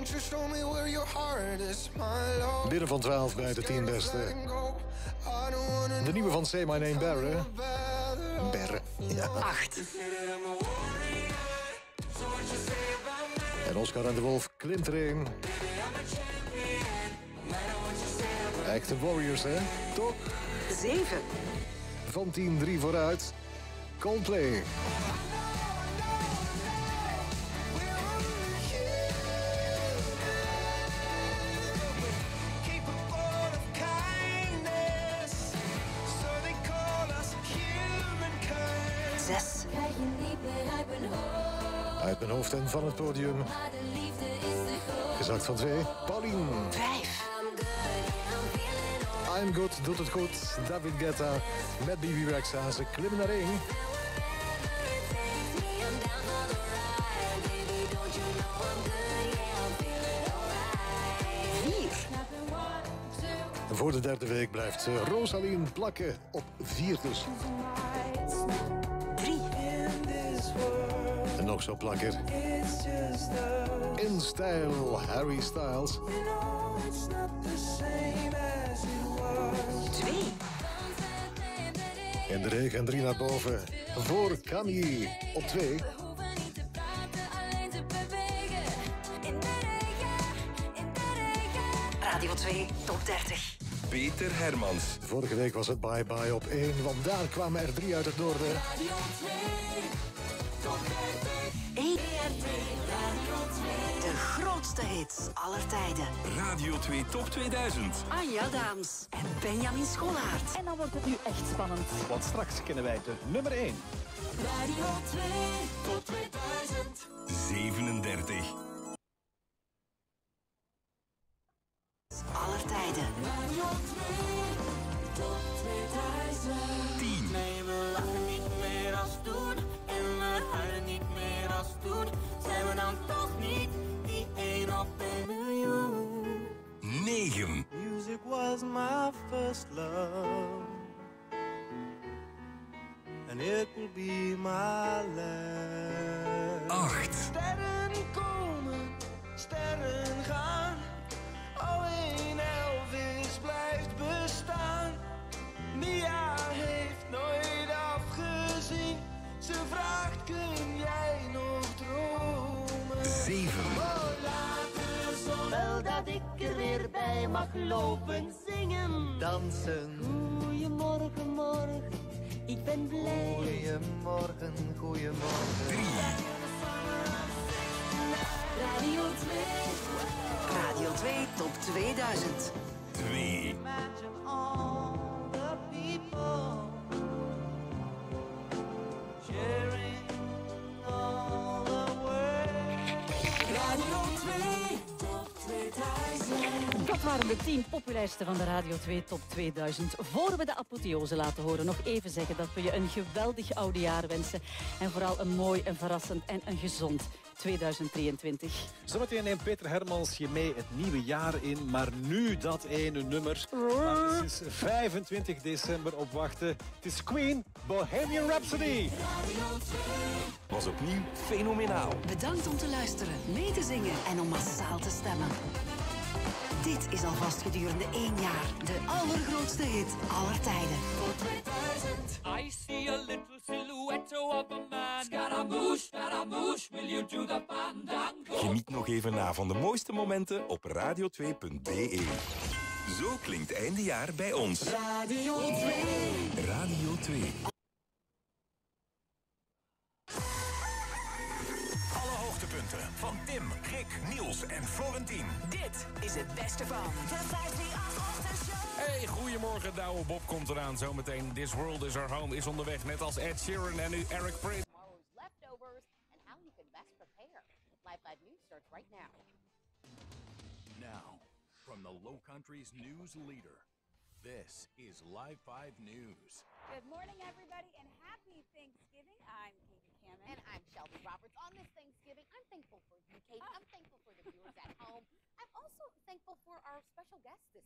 Binnen van 12 bij de 10 beste. De nieuwe van Say My Name Barre. Barre, ja. 8. En Oscar en de Wolf klimt erin. Echte Warriors, hè? Toch? 7. Van 10-3 vooruit. Coldplay. Uit mijn hoofd en van het podium. Gezakt van 2. Pauline. 5. I'm Good doet het goed. David Guetta met Bibi Rexha. Ze klimmen naar 1. Voor de derde week blijft Rosaline plakken op 4 dus. 3. En nog zo'n plakker. In stijl Harry Styles. 2. In de regen 3 naar boven. Voor Camille op 2. Radio 2 Top 30. Peter Hermans. Vorige week was het Bye Bye op 1, want daar kwamen er 3 uit het noorden. Radio 2 Top 30. 1. De grootste hits aller tijden. Radio 2 Top 2000. Anja Daams en Benjamin Scholaert. En dan wordt het nu echt spannend. Want straks kennen wij de nummer 1. Radio 2 Top 2000. 37. Aller tijden. Radio 2 Top 2000. 10. Nee, we lachen niet meer als toen. En we huilen niet meer als toen. Zijn we dan toch niet die 1 op 1 miljoen? 9. Music was my first love. And it will be my last. 8. Sterren komen, sterren gaan. Alleen Elvis blijft bestaan. Mia heeft nooit afgezien. Ze vraagt, kun jij nog dromen? 7. Oh, laat de zon. Wel dat ik er weer bij mag lopen zingen. Dansen. Goeiemorgen, morgen. Ik ben blij. Goeiemorgen, goeiemorgen. 3. Radio 2. Radio 2 Top 2000. 2. Imagine all the people sharing all the world. Radio 2 Top 2000. Dat waren de 10 populairste van de Radio 2 Top 2000. Voor we de apotheose laten horen, nog even zeggen dat we je een geweldig oude jaar wensen. En vooral een mooi, een verrassend en een gezond 2023. Zometeen neemt Peter Hermans je mee het nieuwe jaar in. Maar nu dat ene nummer. Waar we sinds 25 december op wachten. Het is Queen, Bohemian Rhapsody. Was opnieuw fenomenaal. Bedankt om te luisteren, mee te zingen en om massaal te stemmen. Dit is alvast gedurende 1 jaar de allergrootste hit aller tijden. Top 2000. I see a little silhouette of a man. Scaramouche, will you do the fandango? Geniet nog even na van de mooiste momenten op radio2.be. Zo klinkt eindejaar bij ons. Radio 2. Radio 2. Alle hoogtepunten van Tim, Rick, Niels en Florentien. Dit is het beste van de 538-ochtendshow. Hey, goedemorgen, Douwe Bob komt eraan. Zometeen This World Is Our Home is onderweg, net als Ed Sheeran en nu Eric Prydz. Tomorrow's leftovers and how you can best prepare. Live 5 News starts right now. Now, from the Low Country's news leader, this is Live 5 News. Good morning, everybody, and happy Thanksgiving. I'm Katie Cannon. And I'm Shelby Roberts. On this Thanksgiving, I'm thankful for you, Kate. I'm thankful for the viewers at home. I'm also thankful for our special guest this